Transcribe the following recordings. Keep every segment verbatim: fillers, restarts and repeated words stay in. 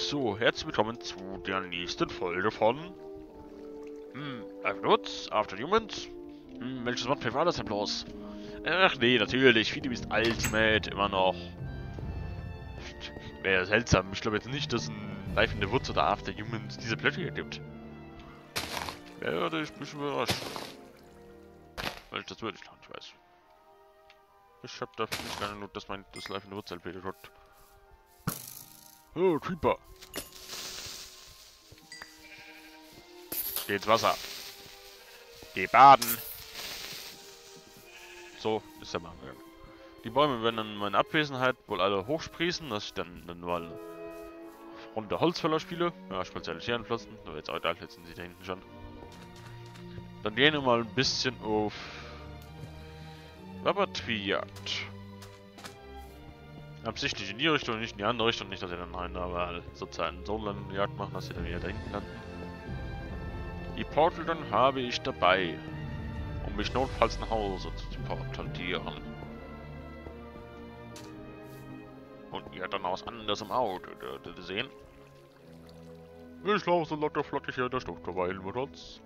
So, herzlich willkommen zu der nächsten Folge von hm, Woods, After Humans. Hm, welches Modpack war das denn bloß? Ach nee, natürlich, Video ist Ultimate, immer noch. Wäre seltsam, ich glaube jetzt nicht, dass ein Life in the Woods oder After Humans diese Plätze hier gibt. Werde ich mich überraschen. Weil ich das wirklich noch nicht weiß. Ich hab dafür nicht keine Not, dass mein das Life in the Woods L P hat. Oh, Creeper. Geh ins Wasser. Geh baden. So, ist der Mann. Die Bäume werden in meiner Abwesenheit wohl alle hochsprießen, dass ich dann, dann nur eine Runde Holzfäller spiele. Ja, spezialisieren Pflanzen. Aber jetzt auch da, jetzt sind sie da hinten schon. Dann gehen wir mal ein bisschen auf Rabattriat. Absichtlich in die Richtung und nicht in die andere Richtung. Nicht, dass ihr dann rein, aber sozusagen so lange Jagd machen, dass ihr dann wieder da hinten landen. Die Portal dann habe ich dabei, um mich notfalls nach Hause zu portaltieren. Und ihr dann aus anderem Auto dürftet sehen. Ich laufe so locker flockig hier in der Stufe vorbei, mit uns.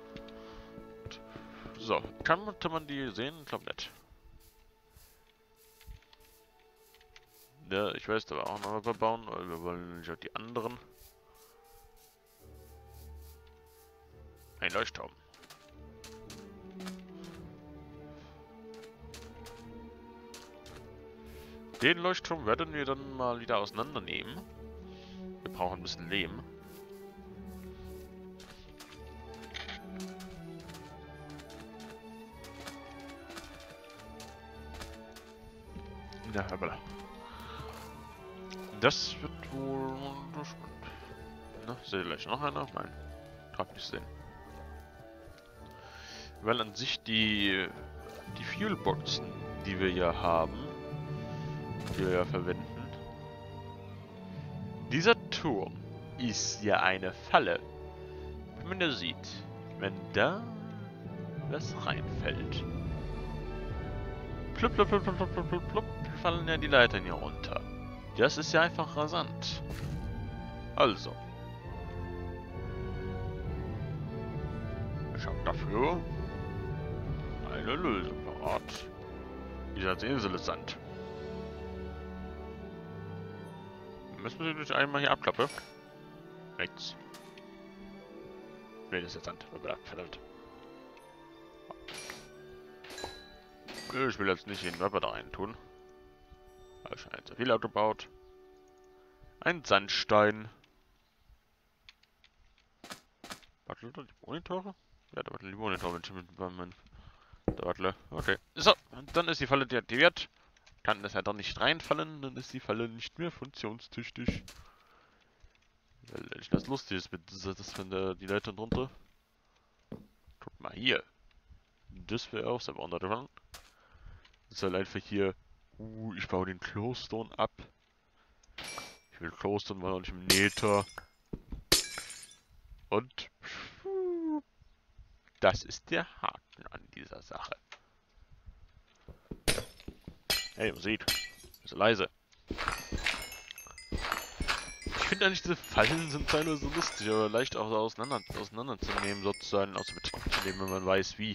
So, kann man die sehen? Ich glaube nicht. Ja, ich weiß, da war auch noch was bauen, weil wir wollen nicht auch die anderen. Ein Leuchtturm. Den Leuchtturm werden wir dann mal wieder auseinandernehmen. Wir brauchen ein bisschen Lehm. Ja, aber das wird wohl spannend. Na, seht ihr gleich noch einer? Nein, kann nicht sehen. Weil an sich die die Fuelboxen, die wir ja haben, die wir ja verwenden. Dieser Turm ist ja eine Falle. Wie man da sieht, wenn da was reinfällt. Plupp, plupp, plupp, plupp, plupp, plupp, plupp, fallen ja die Leitern hier runter. Das ist ja einfach rasant. Also. Ich habe dafür eine Lösung parat. Dieser Insel ist Sand. Müssen wir durch einmal hier abklappen? Rechts. Ne, das ist jetzt Sand. Verdammt. Ich will jetzt nicht den Wörter da rein tun. Da ist schon zu viel aufgebaut. Ein Sandstein. Warte, die Monitore? Ja, da warten die Monitore, wenn ich mit meinem. Da warte. Okay. So, und dann ist die Falle deaktiviert. Kann das ja doch nicht reinfallen, dann ist die Falle nicht mehr funktionstüchtig. Weil das lustig ist, mit das wenn der, die Leiter drunter. Guck mal hier. Das wäre auch sehr wunderbar. Das ist halt einfach hier. Uh, ich baue den Glowstone ab. Ich will Glowstone mal noch nicht im Nether. Und das ist der Haken an dieser Sache. Hey, man sieht. Ist leise. Ich finde eigentlich, diese Fallen sind teilweise so lustig, aber leicht auch auseinander, auseinanderzunehmen, sozusagen, aus Betrieb zu nehmen, wenn man weiß wie.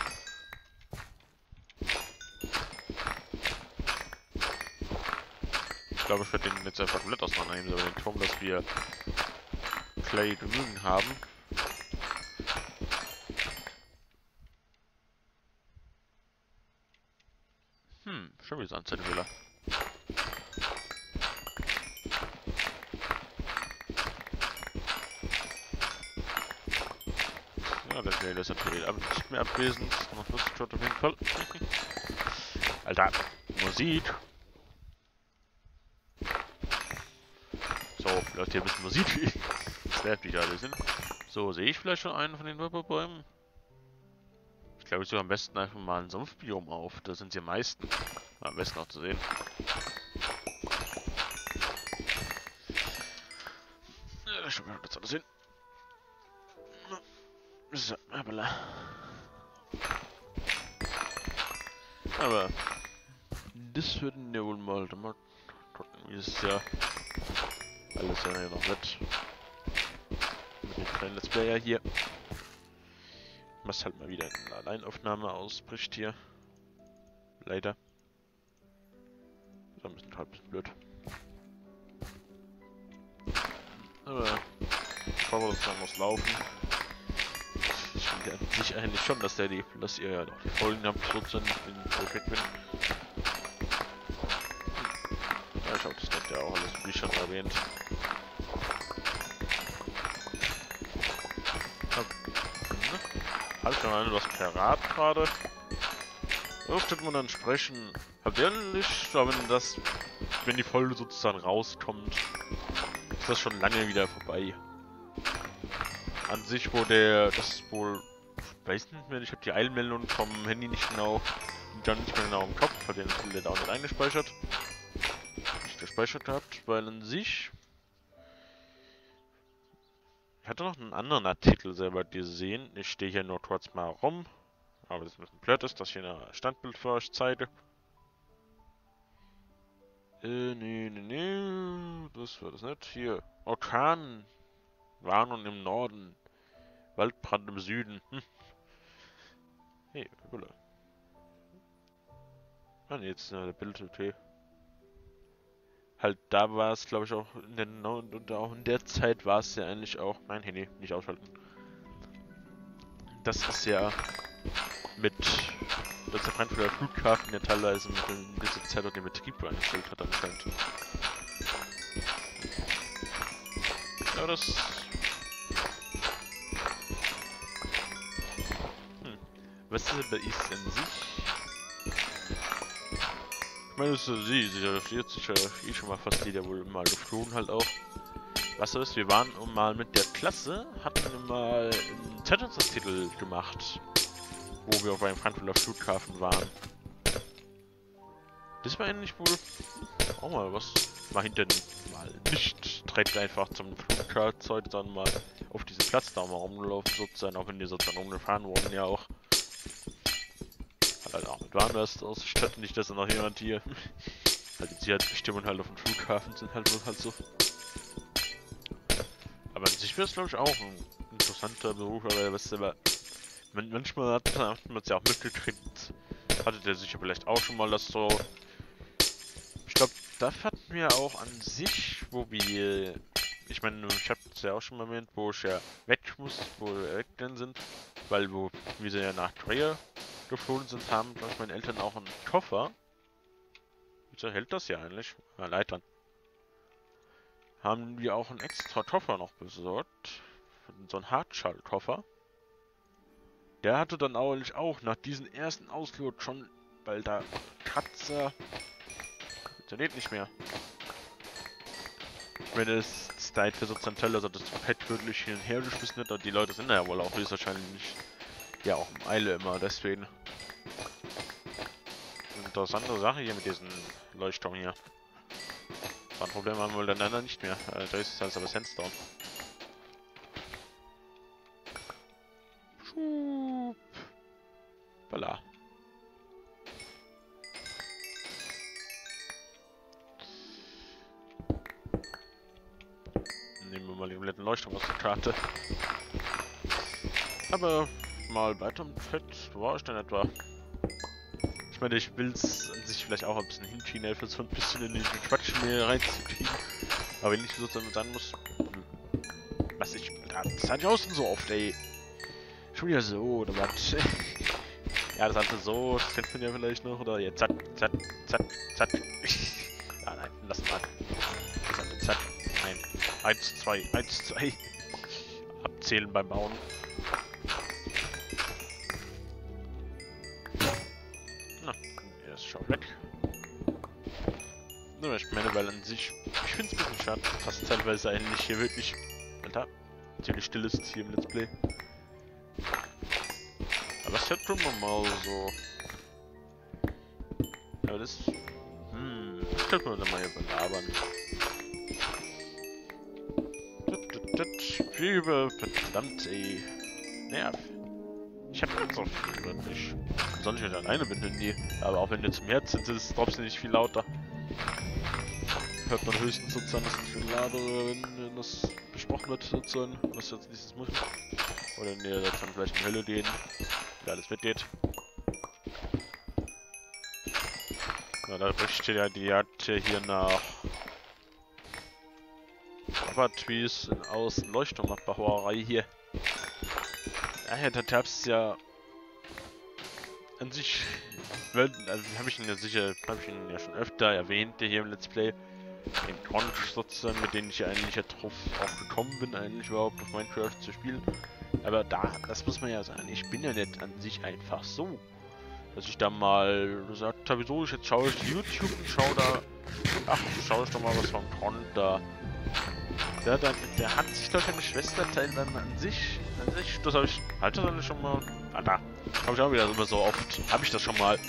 Ich glaube, ich werde den jetzt einfach komplett auseinandernehmen, aber den Turm, dass wir Clay genügend haben. Hm, schon wieder Anzeigefehler. Ja, der Clay ist natürlich ab nicht mehr abwesend. Noch lustig schaut auf jeden Fall. Alter, Musik. So, läuft hier ein bisschen Musik. Das nervt die alle sind. So, sehe ich vielleicht schon einen von den Wörterbäumen? Ich glaube, ich suche am besten einfach mal ein Sumpfbiom auf. Da sind sie am meisten. Am besten auch zu sehen. Ja, schon mal das alles hin. So, aber. Aber. Das würden wir wohl mal gucken, wie es ja Alles ja noch mit. Mit dem kleinen Let's Player hier. Was halt mal wieder eine Alleinaufnahme ausbricht hier. Leider. Das ist ein bisschen, halt ein bisschen blöd. Aber bevor wir das noch muss laufen. Ich finde an sich eigentlich schon, dass der die, dass ihr ja noch die Folgen habt, so sind, wenn ich weg bin. Ja, ich glaube, das habt ihr auch alles, wie schon erwähnt. Halt schon mal was Pirat gerade. Dürfte man dann sprechen. Halt ehrlich, wenn das, wenn die Folge sozusagen rauskommt, ist das schon lange wieder vorbei. An sich, wo der, das wohl, ich weiß nicht mehr, ich habe die Eilmeldung vom Handy nicht genau, dann nicht mehr genau im Kopf, hat den natürlich auch nicht eingespeichert. Nicht gespeichert gehabt, weil an sich, ich hatte noch einen anderen Artikel selber gesehen, ich stehe hier nur kurz mal rum, aber das ist ein bisschen blöd ist, dass ich hier ein Standbild für euch zeige. Äh, nee, nee, nee, das war das nicht. Hier, Orkan, Warnung im Norden, Waldbrand im Süden. Hm. Hey, Hülle. Ah ne, jetzt äh, der Bild, okay. Halt, da war es, glaube ich, auch in der, und auch in der Zeit war es ja eigentlich auch, mein Handy, nicht ausschalten. Das ist ja mit, dass der Frankfurter Flughafen ja teilweise mit in dieser Zeit auch den Betrieb eingestellt hat anscheinend. Ja, das... Hm. Was ist aber ist an sich? Ich meine, das ist sie, sie versteht sich ja eh schon mal fast jeder wohl mal geflogen halt auch. Was ist, wir waren mal mit der Klasse, hatten wir mal einen Zeitungstitel gemacht, wo wir auf einem Frankfurter Flughafen waren. Das war eigentlich wohl auch mal was. Mal hinter mal nicht direkt einfach zum Flugzeug, sondern mal auf diesem Platz da mal rumlaufen sozusagen, auch wenn die sozusagen rumgefahren wurden ja auch. Hat halt auch mit Warnwest ausgestattet, nicht dass da noch jemand hier. Halt die Sicherheitsbestimmungen halt auf dem Flughafen sind halt wohl halt so. Aber an sich wäre es glaube ich auch ein interessanter Beruf, aber was aber manchmal hat man es ja auch mitgekriegt. Hattet ihr sicher vielleicht auch schon mal das so. Ich glaube, da hatten wir auch an sich, wo wir. Ich meine, ich habe es ja auch schon mal erwähnt, wo ich ja weg muss, wo wir weg dann sind. Weil wo wir ja nach Korea geflogen sind, haben glaube ich meine Eltern auch einen Koffer. Wieso hält das ja eigentlich? Ja, Leitern. Haben wir auch einen extra Koffer noch besorgt. So einen Hartschallkoffer. Der hatte dann eigentlich auch nach diesem ersten Ausflug schon, weil da Kratzer. Der lebt nicht mehr. Ich meine, das ist da für sozusagen toll, also das Pad wirklich hin und her geschmissen wird, und die Leute sind ja wohl auch höchstwahrscheinlich nicht. Ja, auch im Eile immer, deswegen. Interessante Sache hier mit diesem Leuchtturm hier. Ein Problem haben wir dann nicht mehr. Äh, da ist also das Handsdown. Schub. Balla. Nehmen wir mal den kompletten Leuchtturm aus der Karte. Aber mal weiter im Fett. Wo war ich denn etwa? Ich meine, ich will es an sich vielleicht auch ein bisschen hinschieben, einfach so ein bisschen in den Quatsch mehr reinzukriegen. Aber wenn ich sozusagen sein muss. Was ich. Das hatte ich auch schon so oft, ey. Schon wieder so, oder was? Ja, das hatte so, das kennt man ja vielleicht noch, oder jetzt zack, zack, zack, zack. Ja, nein, lass mal. Das hatte zack. Nein. Eins, zwei, eins, zwei. Abzählen beim Bauen. Schau weg. Nur ich meine, weil an sich, ich finde es ein bisschen schade, fast teilweise eigentlich hier wirklich, Alter, ziemlich still ist hier im Let's Play. Aber das hätte schon mal so. Aber das, hm, das könnte man dann mal hier belabern. Über, verdammt ey. Nerv. Ich hab ganz so viel wirklich. Soll ich nicht alleine bin, Handy. Aber auch wenn du zum Herz sitzt, ist es trotzdem nicht viel lauter. hört man höchstens sozusagen das Finale, wenn, wenn das besprochen wird sozusagen, was jetzt nächstes muss. Oder ne, jetzt dann vielleicht in die Hölle gehen, wie alles weggeht. Ja, da berichtet ja die Jagd hier nach Abertrees aus Leuchtturmabbauerei hier. Ja, ja, der Tabs ja an sich, also habe ich ihn ja sicher, habe ich ihn ja schon öfter erwähnt, hier im Let's Play. Den Crunch sozusagen, mit dem ich ja eigentlich ja drauf auch gekommen bin, eigentlich überhaupt auf Minecraft zu spielen. Aber da, das muss man ja sagen, ich bin ja nicht an sich einfach so, dass ich da mal gesagt habe, wieso, jetzt schaue ich YouTube und schaue da, ach, schaue ich doch mal was vom Crunch da. Der, der, der hat sich doch eine Schwester teilweise an sich, an sich, das habe ich, halt das alles schon mal, ah da, habe ich auch wieder immer so oft, habe ich das schon mal,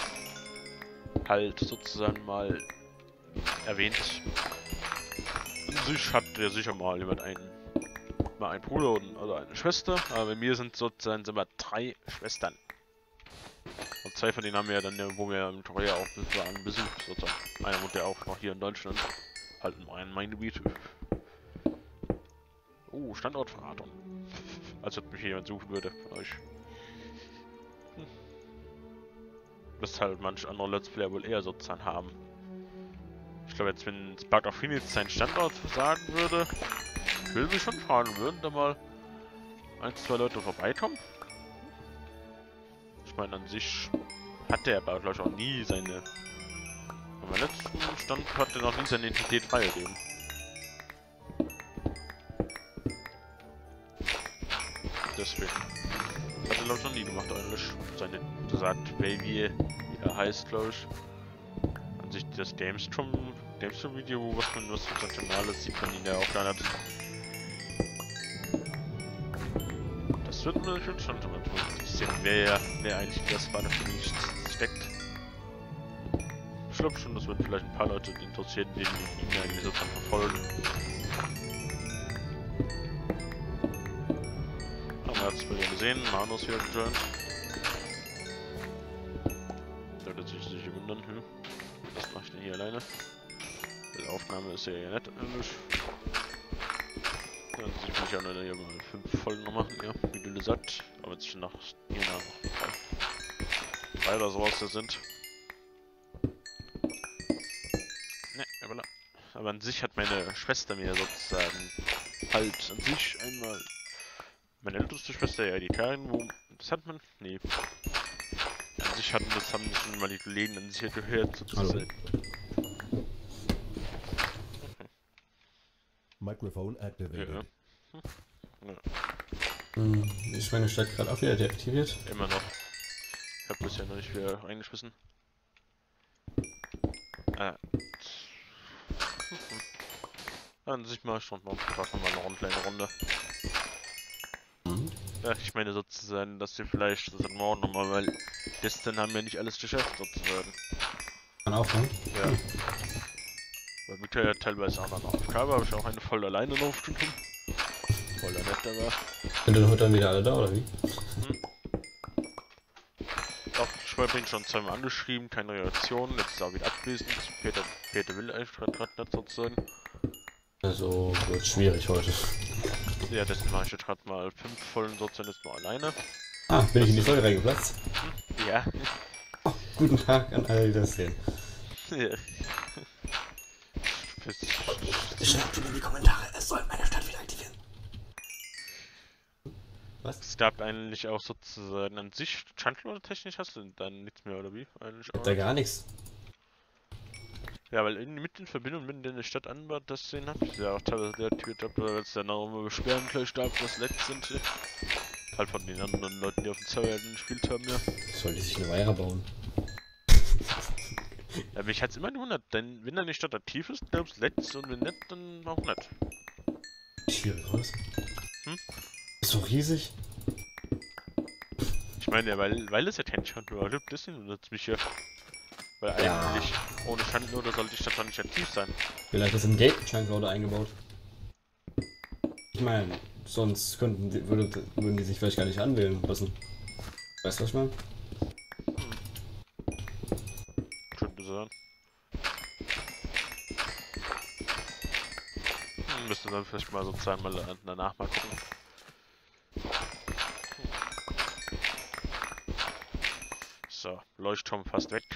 halt sozusagen mal erwähnt. An sich hat der sicher mal jemand einen, mal einen Bruder und also eine Schwester, aber bei mir sind sozusagen sind wir drei Schwestern. Und zwei von denen haben wir ja dann, wo wir in Korea auch waren, besucht sozusagen. Einer wohnt ja auch noch hier in Deutschland, halt in meinem Main-Gebiet. Oh, Standortverratung. Als ob mich jemand suchen würde von euch. Hm. Das halt manch andere Let's Player wohl eher sozusagen haben. Ich glaube jetzt, wenn Spark of Phoenix seinen Standort sagen würde, ich will mich schon fragen, würden da mal ein, zwei Leute vorbeikommen? Ich meine, an sich hat der aber glaube ich auch nie seine... Am letzten Stand hat er noch nie seine Identität freigegeben. Deswegen. Hat er glaube ich noch nie gemacht eigentlich. Seine gesagt, Baby, wie er heißt glaube ich. An sich das Gamestrom, Gamestrom Video, was man was für sein Kanal ist, sieht man ihn ja auch gar nicht. Das wird mir schon schon interessieren, wer, wer eigentlich das war, für mich steckt. Ich glaube schon, das wird vielleicht ein paar Leute interessieren, die ihn eigentlich sozusagen verfolgen. Aber man hat es wieder gesehen, Manu ist wieder gejoint. Sollte sich sich wundern, hm. Was mache ich denn hier alleine? Die Aufnahme ist ja ja nett eigentlich. Dann will ich auch noch hier mal fünf Folgen noch machen, ja, wie du gesagt. Aber jetzt schon nach hier nach noch drei oder sowas da sind. Ne, aber, aber an sich hat meine Schwester mir sozusagen halt an sich einmal meine älteste Schwester, ja die Karin, wo das hat man? Nee. An sich hatten das haben schon mal die Kollegen an sich gehört sozusagen. Microphone activated. Ja. Hm. Ja. Ist meine Stadt gerade auch wieder deaktiviert? Immer noch. Ich habe bisher noch nicht wieder eingeschmissen. Ah. An sich mal schon noch mal eine kleine Runde. Mhm. Ja, ich meine sozusagen, dass wir vielleicht das morgen nochmal, weil gestern haben wir nicht alles geschafft sozusagen. Kann auch, ne? Ja. Hm. Weil Mika ja teilweise auch noch Aufgabe, habe ich auch eine voll alleine aufgenommen. Voll nett aber. Sind denn heute dann wieder alle da, oder wie? Hm. Doch, ich habe ihn schon zweimal angeschrieben, keine Reaktion, jetzt ist er auch wieder abwesend. Peter, Peter will eigentlich gerade nicht sozusagen. Also wird schwierig heute. Ja, deswegen mache ich jetzt gerade mal fünf vollen sozusagen jetzt mal alleine. Ah, bin ich in die Folge reingeplatzt? Hm? Ja. Oh, guten Tag an alle, die das sehen. Ja. Schreibt in die Kommentare, es soll meine Stadt wieder aktivieren. Was? Es gab eigentlich auch sozusagen an sich, Chunklord-technisch hast du dann nichts mehr, oder wie? Eigentlich auch Da gar nichts. Ja, weil in, mit in Verbindung mit in der Stadt anbaut, das sehen hab ich ja auch teilweise deaktiviert hab, weil es dann auch immer Beschwerden gleich gab, was leckt sind. Halt von den anderen Leuten, die auf dem Server gespielt haben, ja. Soll die sich eine Weiher bauen? Ja, mich hat's immer gewundert, denn wenn er nicht Stadt aktiv ist, glaubst du leckt's und wenn nicht, dann auch nicht. Schwierig, was? Hm? Ist doch riesig. Ich meine ja, weil, weil es ja kein Chunklord gibt, deswegen wundert's mich ja. Weil Ja. eigentlich ohne Chunklord sollte die Stadt doch nicht aktiv sein. Vielleicht ist im Gate Chunkloader eingebaut. Ich meine, sonst könnten die, würde, würden die sich vielleicht gar nicht anwählen lassen. Weißt du, was ich meine? Könnte sein. müssen dann vielleicht mal sozusagen mal danach mal gucken. So, Leuchtturm fast weg.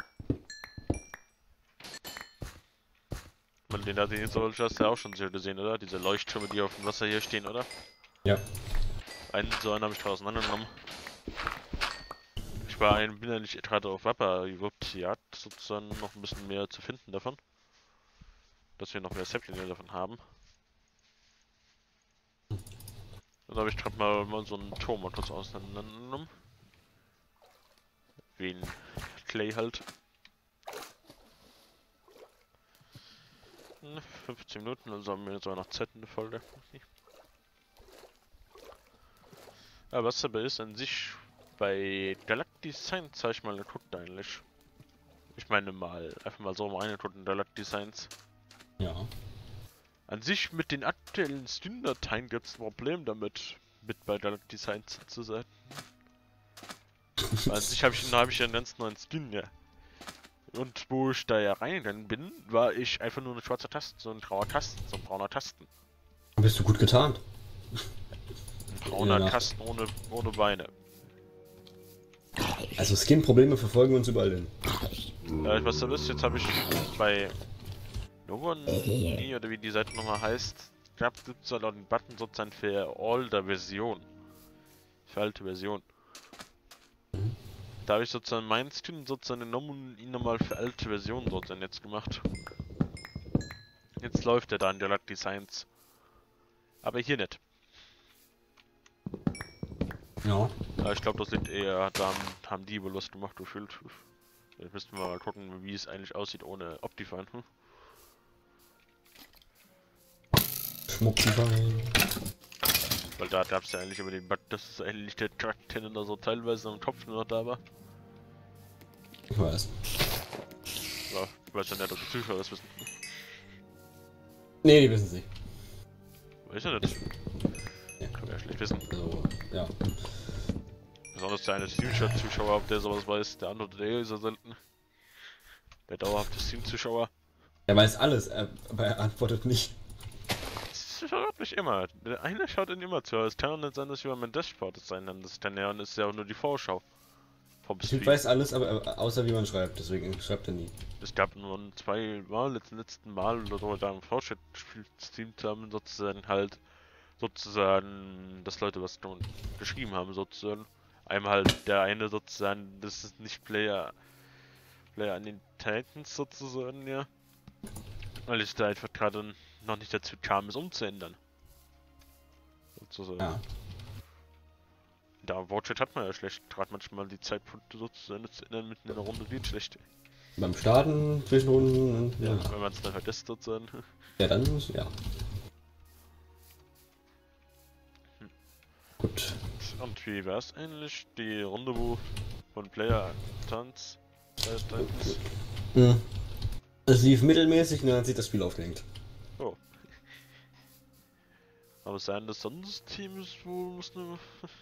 Man, den da den soll hast du ja auch schon gesehen, oder? Diese Leuchttürme, die auf dem Wasser hier stehen, oder? Ja. Einen so einen habe ich gerade auseinandergenommen. Ich war ein, bin ja nicht gerade auf Wappa gewuppt, ja, sozusagen noch ein bisschen mehr zu finden davon. Dass wir noch mehr Saplinge davon haben. Dann habe ich gerade mal, mal so einen Turm mal kurz auseinandergenommen. Wie ein Clay halt. fünfzehn Minuten, also haben wir jetzt auch noch Zeit in der Folge. Aber was aber ist an sich bei Galactic Science, sag ich mal, geguckt eigentlich. Ich meine mal, einfach mal so mal reingeguckt in Galactic Science. Ja. An sich mit den aktuellen Stream-Dateien gibt es ein Problem damit, mit bei Galactic Science zu sein. An sich habe ich, hab ich ja einen ganz neuen Skin, ja. Und wo ich da ja reingegangen bin, war ich einfach nur eine schwarze Taste, so ein grauer Tasten, so ein brauner Tasten. Bist du gut getarnt? Ein brauner Ja. Tasten ohne, ohne Beine. Also Skin-Probleme verfolgen uns überall hin. Ja, ich weiß da wisst, jetzt habe ich bei Nogoni, oder wie die Seite nochmal heißt, gab es halt auch einen Button sozusagen für older Version. Für alte Version. Da habe ich sozusagen meinen Skin sozusagen genommen und ihn nochmal für alte Versionen sozusagen jetzt gemacht. Jetzt läuft er da in Galactic Science. Aber hier nicht. Ja. Aber ich glaube, das sind eher, da haben, haben die wohl was gemacht, gefühlt. Jetzt müssten wir mal gucken, wie es eigentlich aussieht ohne Optifine. Hm? Schmuckify. Weil da gab es ja eigentlich immer den Bug, dass es eigentlich der Charakter oder so teilweise am Kopf nur noch da war. Ich weiß. Ja, ich weiß ja nicht, ob die Zuschauer das wissen. Nee, die wissen es nicht. Weiß ja nicht. Ja. Kann man ja schlecht wissen. Also, ja. Besonders der eine Stream-Chat-Zuschauer, ob der sowas weiß, der andere, der ist ja selten. Der dauerhafte Stream-Zuschauer. Er weiß alles, aber er antwortet nicht. Das schaut nicht immer. Der eine schaut ihn immer zu. Es kann auch nicht sein, dass über mein Dashboard ist sein, dann ist dann ja, und ist ja auch nur die Vorschau. Vom Ich Stream. weiß alles, aber außer wie man schreibt, deswegen schreibt er nie. Es gab nur zwei Mal, letzten, letzten Mal oder so, da im Vorschau gestreamt haben, sozusagen halt, sozusagen, dass Leute was geschrieben haben, sozusagen. Einmal halt der eine sozusagen, das ist nicht Player, Player an den Titans sozusagen, ja. Weil ich da einfach gerade noch nicht dazu kam, es umzuändern. Sozusagen. Ja. Da Watchet hat man ja schlecht, gerade manchmal die Zeitpunkte sozusagen zu ändern, mitten in der Runde wird schlecht. Beim Starten, Zwischenrunden, Ja, ja. wenn man es dann vergisst sozusagen. Ja, dann muss, ja. Gut. Und wie wär's eigentlich? Die Runde, wo von Player Tanz. Äh, Titans. Hm. Es lief mittelmäßig und dann hat sich das Spiel aufgehängt. Oh. Aber sein das sonst Teams, wo muss ne.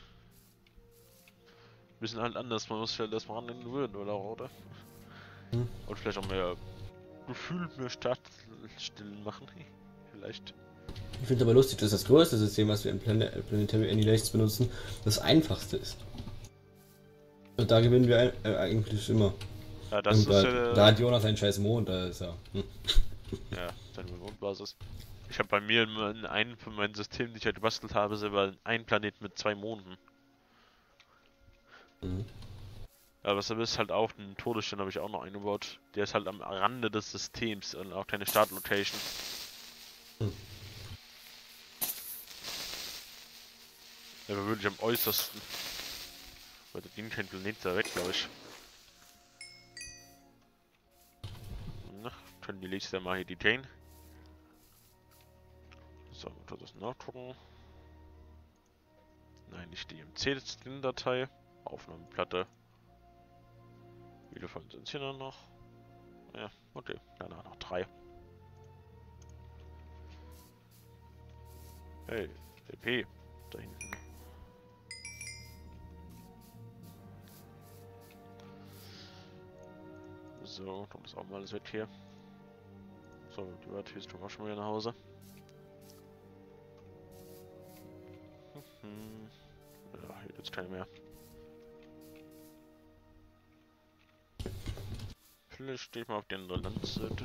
Bisschen halt anders, man muss halt erstmal ran gewöhnen, oder auch, oder? Hm. Und vielleicht auch mehr gefühlt mehr Startstellen machen. Vielleicht. Ich finde es aber lustig, dass das größte System, was wir in Plan Planetary Annihilations benutzen, das einfachste ist. Und da gewinnen wir äh, eigentlich immer. Ja, das Und ist da, ja. da hat Jonas einen scheiß Mond, da ist er. Hm. Ja, seine Mondbasis. Ich habe bei mir in einem von meinen Systemen, die ich halt gebastelt habe, selber einen Planet mit zwei Monden. Mhm. Aber das ist halt auch ein Todesstern, habe ich auch noch eingebaut. Der ist halt am Rande des Systems und auch keine Startlocation. Hm. Der war wirklich am äußersten. Weil da ging kein Planet da weg, glaube ich. Na, können die nächste mal hier die Jane. So, muss das nachgucken. Nein, nicht die M C-Datei. Aufnahmeplatte. Wie viele von sind hier noch? Ja, okay, danach noch drei. Hey, D P, da hinten. So, kommt das auch mal alles weg hier. So, die Wörter ist schon mal wieder nach Hause. Jetzt keine mehr. Vielleicht stehe ich mal auf die andere Landseite.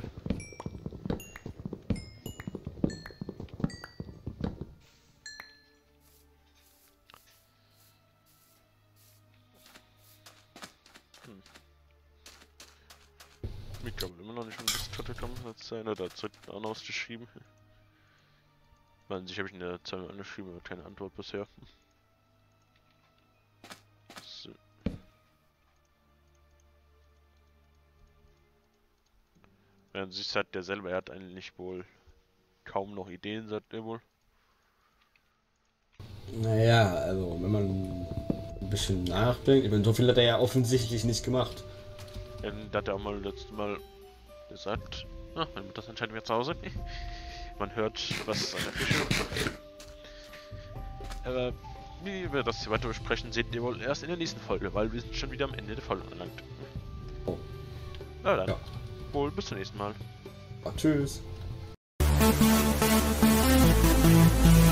Hm. Ich glaube immer noch nicht, um das dritte Kampf sein oder zurück ausgeschrieben. Weil sich habe ich in der Zeit angeschrieben, aber keine Antwort bisher. So. Ja, sie sagt der selber, er hat eigentlich wohl kaum noch Ideen, sagt er wohl. Naja, also wenn man ein bisschen nachdenkt, ich meine, so viel hat er ja offensichtlich nicht gemacht. Ja, da hat er auch mal letztes Mal gesagt, ah, meine Mutter ist anscheinend wieder zu Hause. Man hört, was an der Fische. Aber wie wir das hier weiter besprechen, seht ihr wohl erst in der nächsten Folge, weil wir sind schon wieder am Ende der Folge angelangt. Oh. Na dann, Ja. wohl bis zum nächsten Mal. Ah, tschüss.